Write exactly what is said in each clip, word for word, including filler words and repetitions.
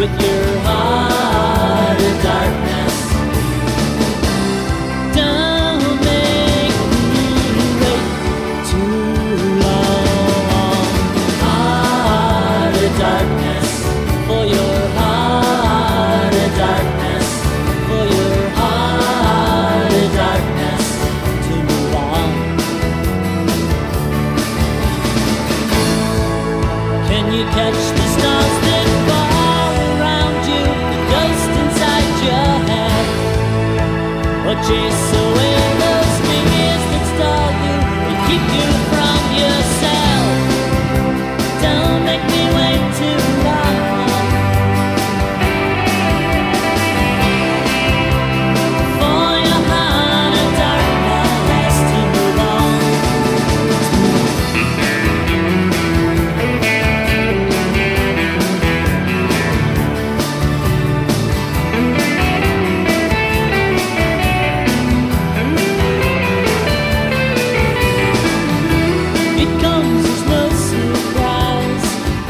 with your heart of darkness. Don't make me wait too long. Heart of darkness, for your heart of darkness, for your heart of darkness to move on. Can you catch the stars that fall around you, the ghost inside your head? Or chase away those fears that stall you and keep you from yourself? Don't make me wait too long. For your heart of darkness to move on. It comes as no surprise.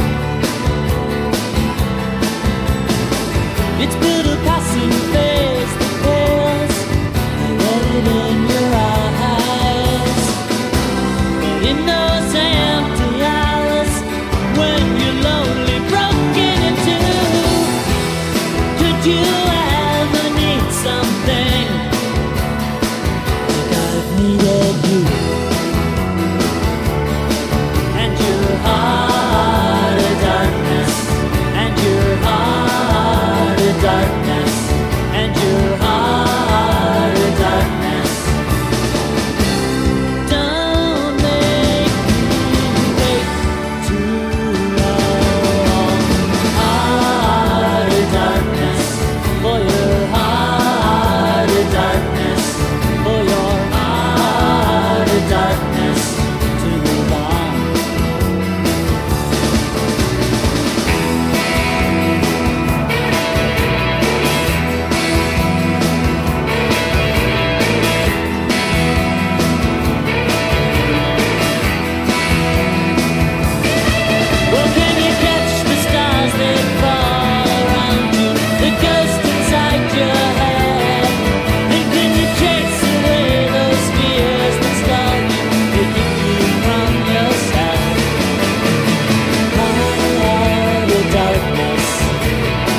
It's but a passing phase that pales. I read it in your eyes. But in those empty hours when you're lonely, broken in two, could you